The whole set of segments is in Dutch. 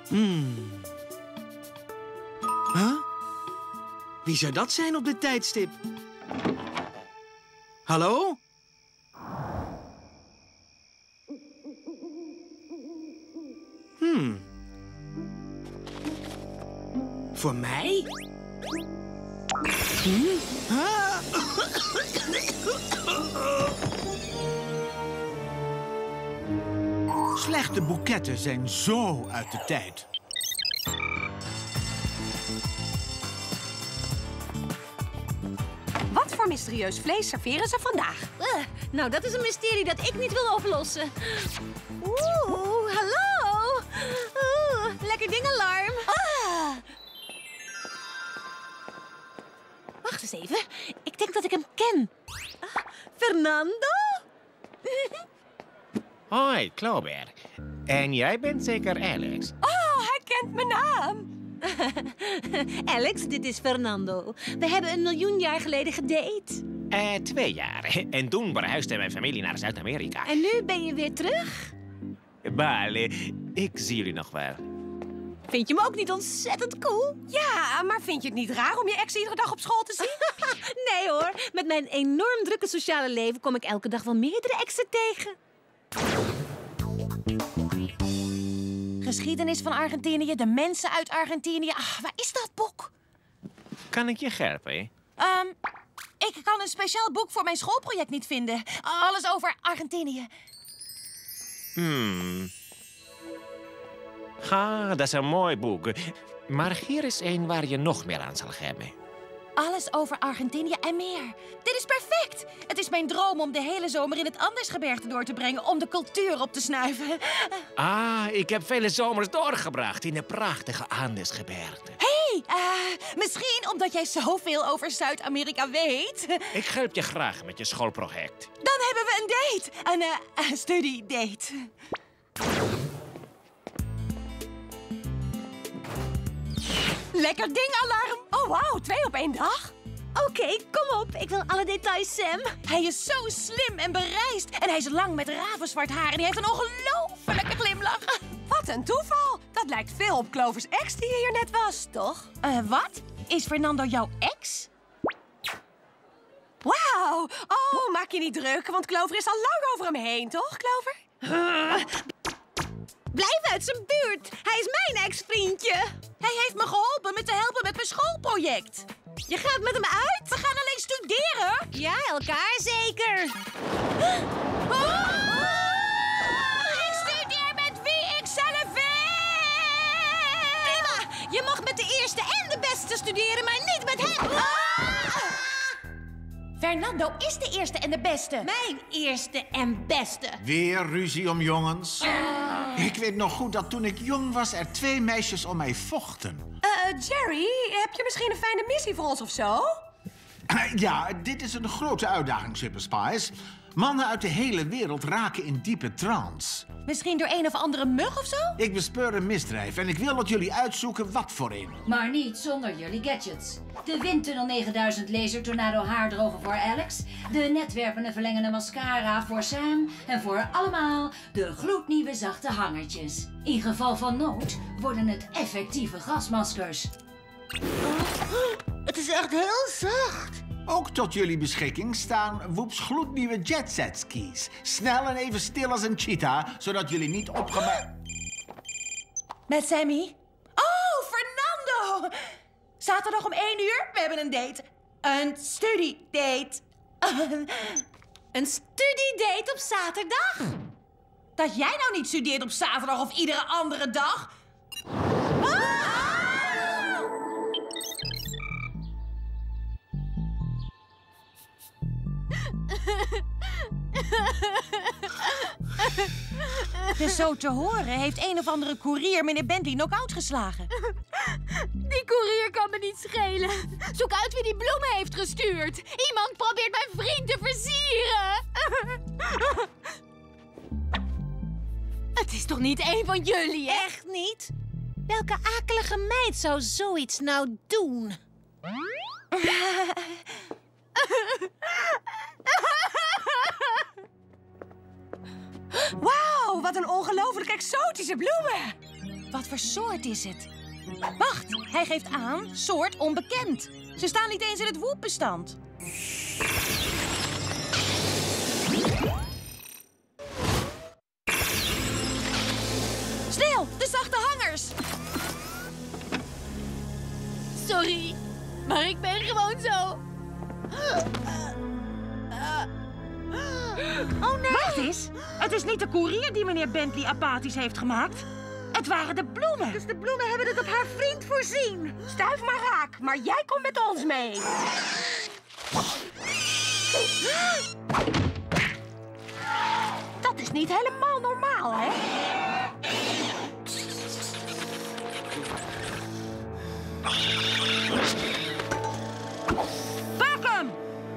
Huh? Wie zou dat zijn op dit tijdstip? Hallo? Voor mij? Ah. Slechte boeketten zijn zo uit de tijd. Wat voor mysterieus vlees serveren ze vandaag? Nou, dat is een mysterie dat ik niet wil oplossen. Oeh, hallo. Lekker dingalarm. Wacht eens even. Ik denk dat ik hem ken. Fernando? Hoi, Clover. En jij bent zeker Alex? Oh, hij kent mijn naam. Alex, dit is Fernando. We hebben 1 miljoen jaar geleden gedate. 2 jaar. En toen verhuisde mijn familie naar Zuid-Amerika. En nu ben je weer terug? Vale, ik zie jullie nog wel. Vind je me ook niet ontzettend cool? Ja, maar vind je het niet raar om je ex iedere dag op school te zien? Nee hoor, met mijn enorm drukke sociale leven kom ik elke dag wel meerdere exen tegen. Geschiedenis van Argentinië, de mensen uit Argentinië. Waar is dat boek? Kan ik je helpen? Ik kan een speciaal boek voor mijn schoolproject niet vinden. Alles over Argentinië. Dat is een mooi boek. Maar hier is één waar je nog meer aan zal hebben. Alles over Argentinië en meer. Dit is perfect. Het is mijn droom om de hele zomer in het Andesgebergte door te brengen... om de cultuur op te snuiven. Ik heb vele zomers doorgebracht in de prachtige Andesgebergte. Misschien omdat jij zoveel over Zuid-Amerika weet. Ik help je graag met je schoolproject. Dan hebben we een date. Een studiedate. Lekker dingalarm. Oh, wauw, 2 op 1 dag. Oké, kom op. Ik wil alle details, Sam. Hij is zo slim en bereisd. En hij is lang met ravenzwart haar en hij heeft een ongelofelijke glimlach. Wat een toeval. Dat lijkt veel op Clovers ex die hier net was, toch? Wat? Is Fernando jouw ex? Wauw. Oh, maak je niet druk, want Clover is al lang over hem heen, toch, Clover? Blijf uit zijn buurt. Hij is mijn ex-vriendje. Hij heeft me geholpen met te helpen met mijn schoolproject. Je gaat met hem uit? We gaan alleen studeren. Ja, elkaar zeker. Ik studeer met wie ik zelf wil. Prima. Je mag met de eerste en de beste studeren, maar niet met hem. Fernando is de eerste en de beste. Mijn eerste en beste. Weer ruzie om jongens. Ik weet nog goed dat toen ik jong was er 2 meisjes om mij vochten. Jerry, heb je misschien een fijne missie voor ons of zo? Ja, dit is een grote uitdaging, Super Spice. Mannen uit de hele wereld raken in diepe trance. Misschien door een of andere mug of zo? Ik bespeur een misdrijf en ik wil dat jullie uitzoeken wat voor een. Maar niet zonder jullie gadgets. De Windtunnel 9000 laser tornado haardroger voor Alex. De netwerpende verlengende mascara voor Sam. En voor allemaal de gloednieuwe zachte hangertjes. In geval van nood worden het effectieve gasmaskers. Het is echt heel zacht. Ook tot jullie beschikking staan Whoops gloednieuwe jetsetskis. Snel en even stil als een cheetah, zodat jullie niet opgemerkt... Met Sammy? Oh, Fernando! Zaterdag om 1 uur, we hebben een date. Een studiedate. Een studiedate op zaterdag? Dat jij nou niet studeert op zaterdag of iedere andere dag? Dus zo te horen heeft een of andere koerier meneer Bentley knock-out geslagen. Die koerier kan me niet schelen. Zoek uit wie die bloemen heeft gestuurd. Iemand probeert mijn vriend te versieren. Het is toch niet één van jullie, hè? Echt niet? Welke akelige meid zou zoiets nou doen? Wauw, wat een ongelooflijk exotische bloemen. Wat voor soort is het? Wacht, hij geeft aan soort onbekend. Ze staan niet eens in het woepbestand. Snel, de zachte hangers! Sorry, maar ik ben gewoon zo. Oh nee! Wacht eens, het is niet de koerier die meneer Bentley apathisch heeft gemaakt. Het waren de bloemen. Dus de bloemen hebben het op haar vriend voorzien. Stuif maar raak, maar jij komt met ons mee. Dat is niet helemaal normaal, hè? Pak hem!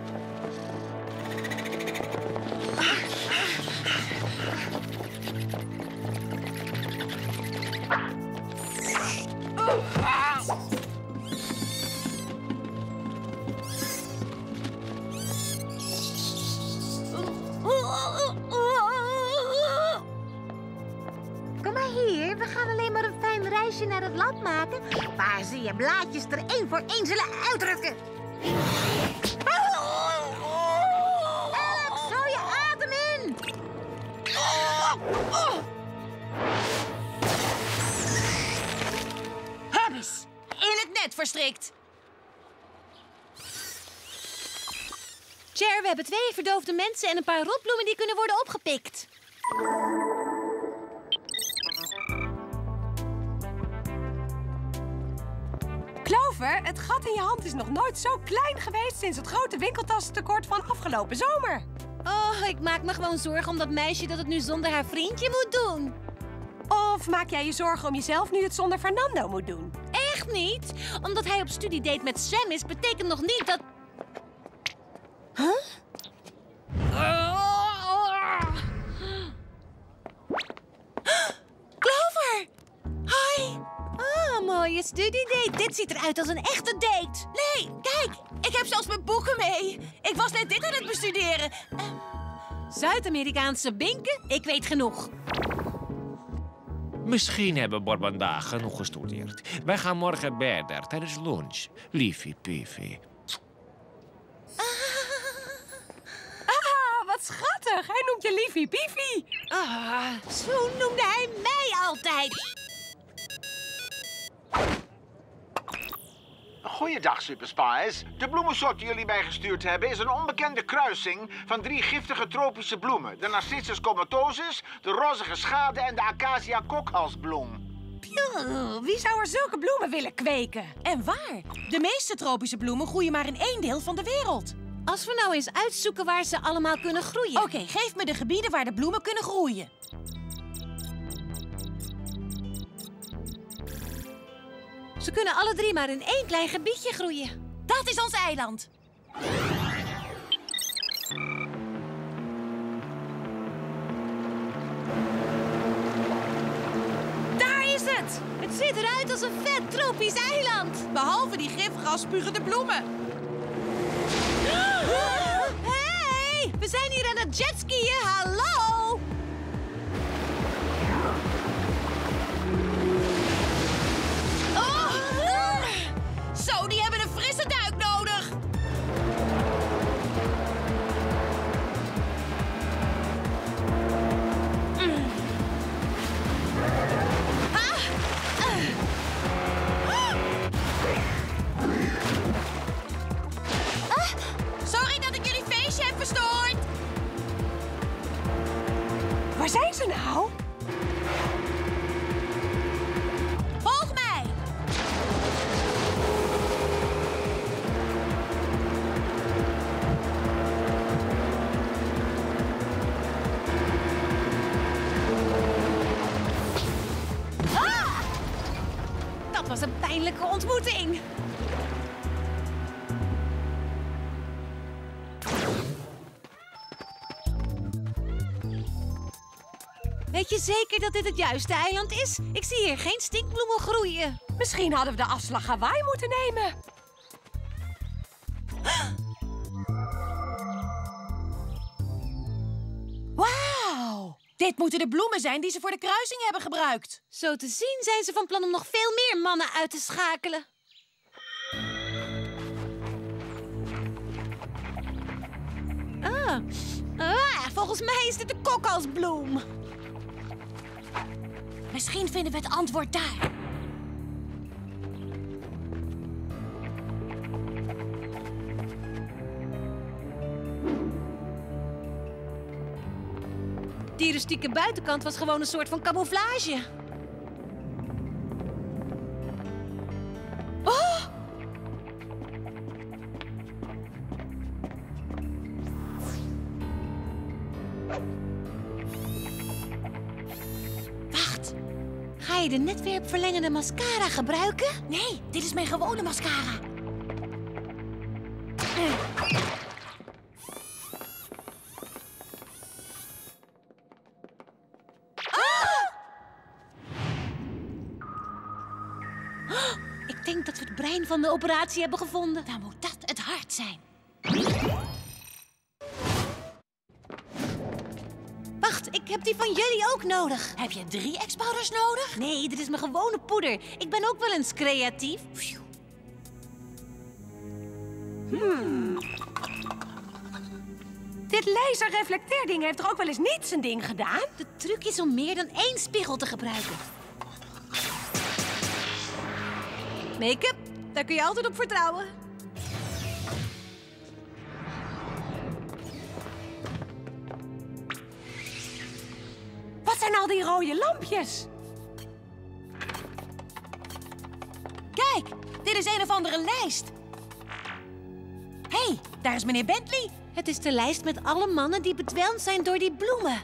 Kom maar hier, we gaan alleen maar een fijn reisje naar het land maken, waar ze je blaadjes er één voor één zullen uitdrukken. Alex, hou je adem in! Hebbes, in het net verstrikt. Cher, we hebben 2 verdoofde mensen en een paar rotbloemen die kunnen worden opgepikt. Clover, het gat in je hand is nog nooit zo klein geweest sinds het grote winkeltassentekort van afgelopen zomer. Oh, ik maak me gewoon zorgen om dat meisje dat het nu zonder haar vriendje moet doen. Of maak jij je zorgen om jezelf nu het zonder Fernando moet doen? Echt niet? Omdat hij op studiedate met Sam is, betekent nog niet dat... Clover! Hi! Ah, mooie studiedate. Dit ziet eruit als een echte date. Nee, kijk! Ik heb zelfs mijn boeken mee. Ik was net dit aan het bestuderen. Zuid-Amerikaanse binken? Ik weet genoeg. Misschien hebben Bob vandaag genoeg gestudeerd. Wij gaan morgen verder tijdens lunch. Liefie piefie. Wat schattig. Hij noemt je Liefie Piefie. Zo noemde hij mij altijd. Goeiedag, Superspies. De bloemensoort die jullie mij gestuurd hebben is een onbekende kruising van 3 giftige tropische bloemen. De Narcissus comatosus, de rozige schade en de Acacia kokhalsbloem. Wie zou er zulke bloemen willen kweken? En waar? De meeste tropische bloemen groeien maar in 1 deel van de wereld. Als we nou eens uitzoeken waar ze allemaal kunnen groeien. Oké, geef me de gebieden waar de bloemen kunnen groeien. Ze kunnen alle 3 maar in 1 klein gebiedje groeien. Dat is ons eiland. Daar is het! Het ziet eruit als een vet tropisch eiland. Behalve die giftige afspugende bloemen. Hey, we zijn hier aan het jetskiën. Hallo! Zo, die hebben een frisse duik nodig. Sorry dat ik jullie feestje heb verstoord. Waar zijn ze nou? Volg mij. Dat was een pijnlijke ontmoeting. Weet je zeker dat dit het juiste eiland is? Ik zie hier geen stinkbloemen groeien. Misschien hadden we de afslag Hawaii moeten nemen. Wauw! Dit moeten de bloemen zijn die ze voor de kruising hebben gebruikt. Zo te zien zijn ze van plan om nog veel meer mannen uit te schakelen. Volgens mij is dit de kokhalsbloem. Misschien vinden we het antwoord daar. Die rustieke buitenkant was gewoon een soort van camouflage. Oh! Wacht. Ga je de netwerpverlengende mascara gebruiken? Nee, dit is mijn gewone mascara. Ik denk dat we het brein van de operatie hebben gevonden. Dan moet dat het hart zijn. Wacht, ik heb die van jullie ook nodig. Heb je 3 X-powders nodig? Nee, dit is mijn gewone poeder. Ik ben ook wel eens creatief. Dit laserreflecteerding heeft toch ook wel eens niet zijn ding gedaan? De truc is om meer dan 1 spiegel te gebruiken. Make-up, daar kun je altijd op vertrouwen. Wat zijn al die rode lampjes? Kijk, dit is een of andere lijst. Hé, daar is meneer Bentley. Het is de lijst met alle mannen die bedwelmd zijn door die bloemen.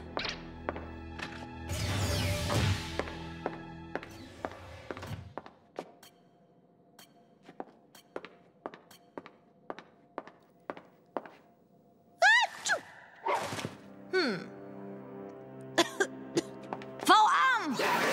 Val aan!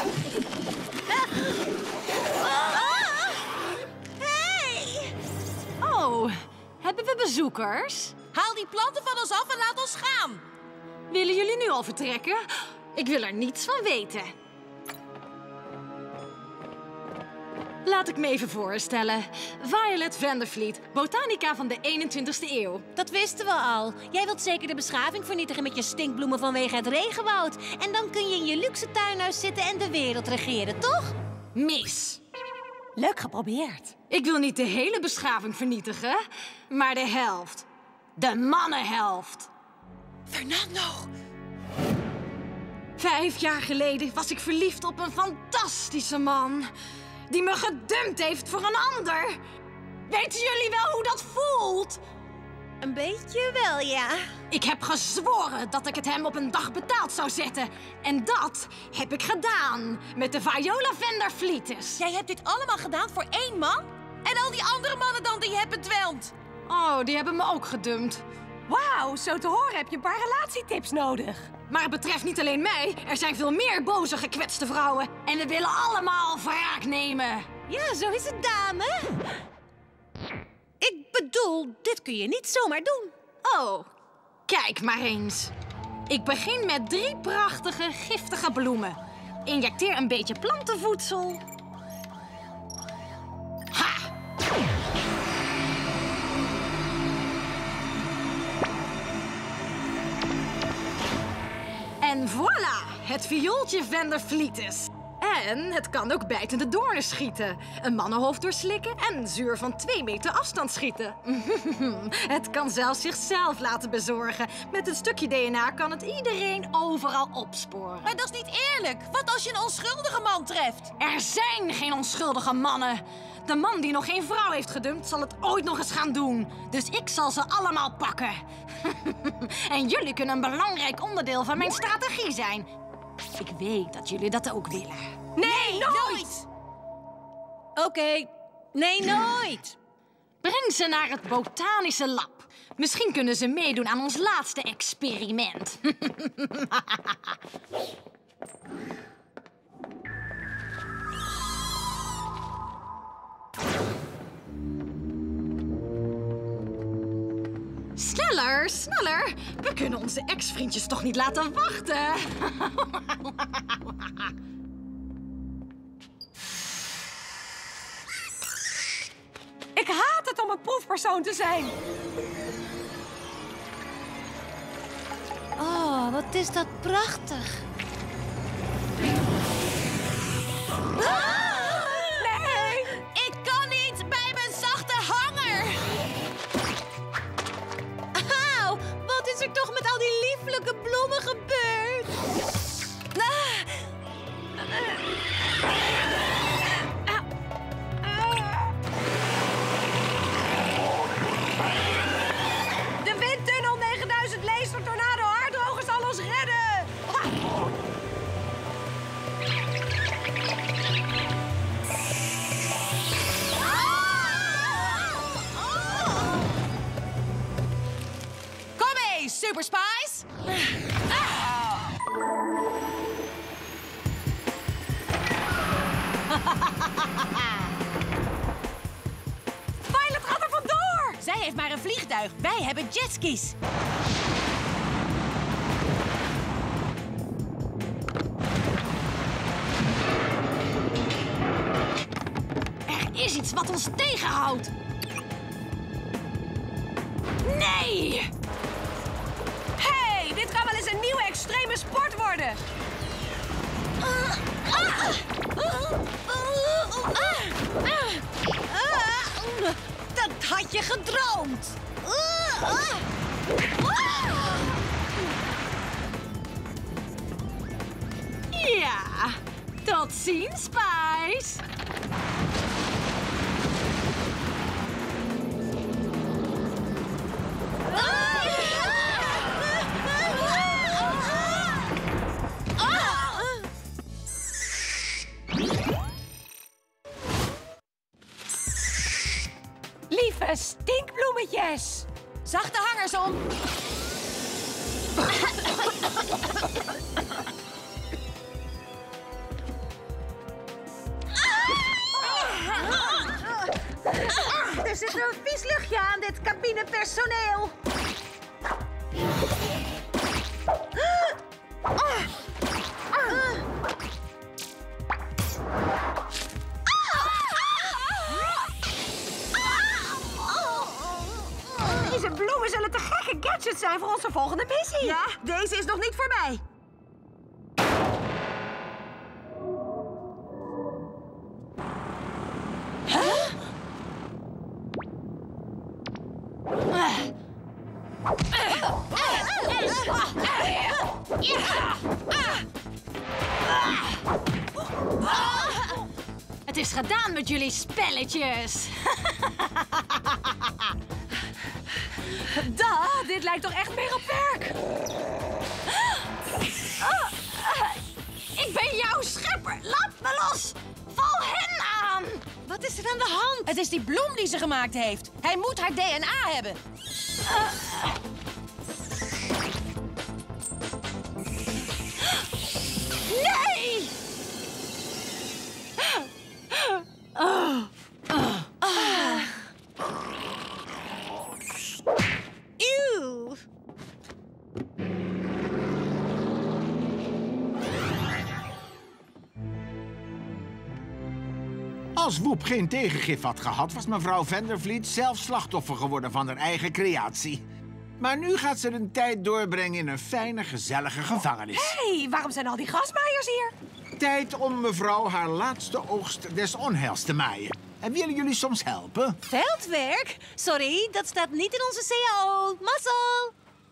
Oh, hebben we bezoekers? Haal die planten van ons af en laat ons gaan. Willen jullie nu al vertrekken? Ik wil er niets van weten. Laat ik me even voorstellen. Violet Vanderfleet, botanica van de 21ste eeuw. Dat wisten we al. Jij wilt zeker de beschaving vernietigen met je stinkbloemen vanwege het regenwoud. En dan kun je in je luxe tuinhuis zitten en de wereld regeren, toch? Mis. Leuk geprobeerd. Ik wil niet de hele beschaving vernietigen, maar de helft. De mannenhelft. Fernando. 5 jaar geleden was ik verliefd op een fantastische man. Die me gedumpt heeft voor een ander. Weten jullie wel hoe dat voelt? Een beetje wel, ja. Ik heb gezworen dat ik het hem op een dag betaald zou zetten. En dat heb ik gedaan met de Viola Vanderfleetes. Jij hebt dit allemaal gedaan voor 1 man? En al die andere mannen dan die je hebt bedwelmd? Oh, die hebben me ook gedumpt. Wauw, zo te horen heb je een paar relatietips nodig. Maar het betreft niet alleen mij. Er zijn veel meer boze, gekwetste vrouwen. En we willen allemaal wraak nemen. Ja, zo is het, dame. Ik bedoel, dit kun je niet zomaar doen. Oh, kijk maar eens. Ik begin met 3 prachtige, giftige bloemen. Injecteer een beetje plantenvoedsel. Ha! En voilà, het viooltje Vanderfleetes. En het kan ook bijtende doornen schieten. Een mannenhoofd doorslikken en zuur van 2 meter afstand schieten. Het kan zelfs zichzelf laten bezorgen. Met een stukje DNA kan het iedereen overal opsporen. Maar dat is niet eerlijk. Wat als je een onschuldige man treft? Er zijn geen onschuldige mannen. De man die nog geen vrouw heeft gedumpt zal het ooit nog eens gaan doen. Dus ik zal ze allemaal pakken. En jullie kunnen een belangrijk onderdeel van mijn strategie zijn. Ik weet dat jullie dat ook willen. Nee, nooit! Oké, nee, nooit. Breng ze naar het botanische lab. Misschien kunnen ze meedoen aan ons laatste experiment. Sneller, sneller. We kunnen onze ex-vriendjes toch niet laten wachten. Ik haat het om een proefpersoon te zijn. Oh, wat is dat prachtig. Nee! Ik kan niet bij mijn zachte hanger. Auw, wat is er toch met al die lieflijke bloemen gebeurd? De windtunnel 9000 laser tornado haardroger zal ons redden. Kom mee, Super Spice. Violet gaat er vandoor. Zij heeft maar een vliegtuig. Wij hebben jetskis. Er is iets wat ons tegenhoudt. Nee! Hey, dit kan wel eens een nieuwe extreme sport worden. Dat had je gedroomd. Ja, tot ziens, Spice. Lieve stinkbloemetjes. Zachte hangers om. Er zit een vies luchtje aan dit cabinepersoneel. Deze bloemen zullen te gekke gadgets zijn voor onze volgende missie. Ja, deze is nog niet voorbij. Het is gedaan met jullie spelletjes. Dit lijkt toch echt meer op werk? Ik ben jouw schepper. Laat me los. Val hen aan. Wat is er aan de hand? Het is die bloem die ze gemaakt heeft. Hij moet haar DNA hebben. Nee! Eeuw. Als Woep geen tegengif had gehad, was mevrouw Vandervliet zelf slachtoffer geworden van haar eigen creatie. Maar nu gaat ze een tijd doorbrengen in een fijne, gezellige gevangenis. Hé, waarom zijn al die grasmaaiers hier? Tijd om mevrouw haar laatste oogst des onheils te maaien. En willen jullie soms helpen? Veldwerk? Sorry, dat staat niet in onze CAO. Mazzel!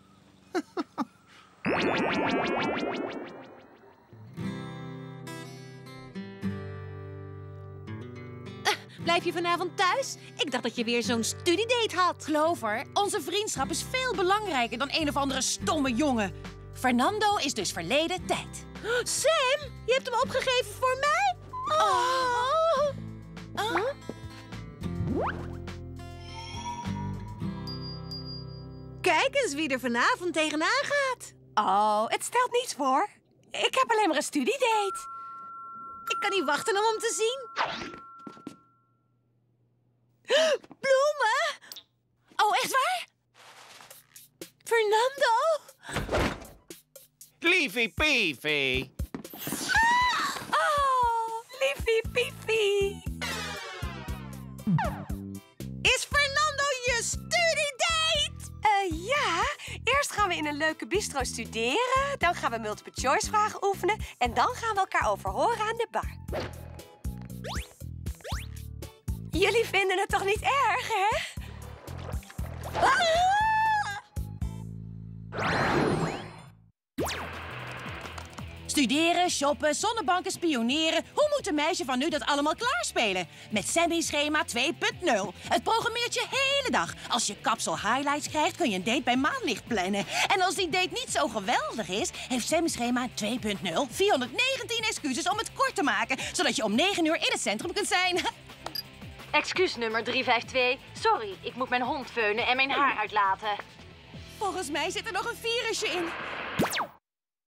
Blijf je vanavond thuis? Ik dacht dat je weer zo'n studiedate had. Clover, onze vriendschap is veel belangrijker dan een of andere stomme jongen. Fernando is dus verleden tijd. Sam, je hebt hem opgegeven voor mij? Oh. Kijk eens wie er vanavond tegenaan gaat. Oh, het stelt niets voor. Ik heb alleen maar een studiedate. Ik kan niet wachten om hem te zien. Bloemen? Oh, echt waar? Fernando? Liefie Piefie. Oh, liefie piefie. Is Fernando je studiedate? Ja. Eerst gaan we in een leuke bistro studeren. Dan gaan we multiple choice vragen oefenen. En dan gaan we elkaar overhoren aan de bar. Jullie vinden het toch niet erg, hè? Studeren, shoppen, zonnebanken, spioneren. Hoe moet een meisje van nu dat allemaal klaarspelen? Met Semi-schema 2.0. Het programmeert je hele dag. Als je kapsel highlights krijgt, kun je een date bij maanlicht plannen. En als die date niet zo geweldig is, heeft Semi-schema 2.0 419 excuses om het kort te maken. Zodat je om 9 uur in het centrum kunt zijn. Excuus nummer 352. Sorry, ik moet mijn hond veunen en mijn haar uitlaten. Volgens mij zit er nog een virusje in.